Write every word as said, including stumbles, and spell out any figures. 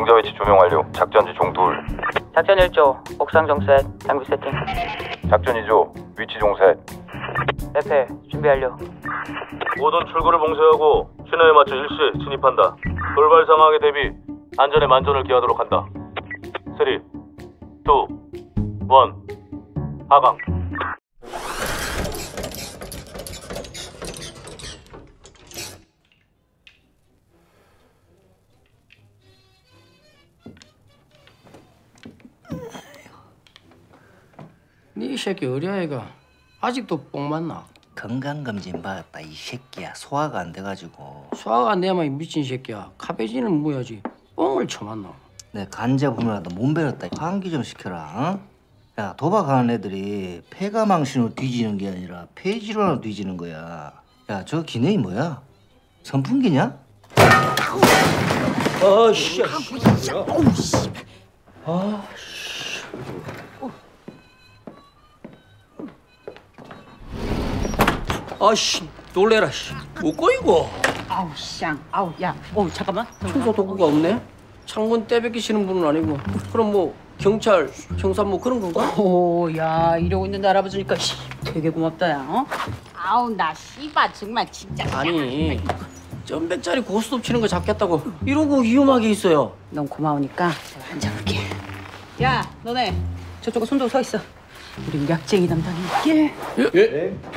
정자 위치 조명 완료. 작전지 종둘. 작전 일 조, 옥상 정셋, 장비 세팅. 작전 이 조, 위치 종셋. 대패, 준비 완료. 모든 출구를 봉쇄하고 신호에 맞춰 일시 진입한다. 돌발 상황에 대비 안전에 만전을 기하도록 한다. 삼, 이, 일, 하강. 네 새끼 어리 아이가 아직도 뽕 맞나? 건강검진 받았다 이 새끼야. 소화가 안 돼가지고. 소화가 안 돼야만 이 미친 새끼야. 카베진을 뭐야지 뽕을 쳐맞나? 내 간자 보면라도 몸 베렸다. 환기 좀 시켜라. 어? 야 도박하는 애들이 폐가망신으로 뒤지는 게 아니라 폐질환으로 뒤지는 거야. 야 저 기능이 뭐야? 선풍기냐? 아씨. 어우 씨. 아씨. 아씨 놀래라 씨. 뭐고 이거? 아우 쌍 아우 야 어 잠깐만 청소 도구가 없네. 창문 떼베끼시는 분은 아니고 그럼 뭐 경찰 형사 뭐 그런 건가? 오야 이러고 있는데 알아봐주니까 씨, 되게 고맙다 야 어? 아우 나 씨바 정말 진짜 아니 점백짜리 고스톱 치는 거 잡겠다고 이러고 위험하게 있어요. 넌 고마우니까 내가 앉아볼게. 야 너네 저쪽에 손 들고 서 있어. 우린 약쟁이 담당이야. 예? 예?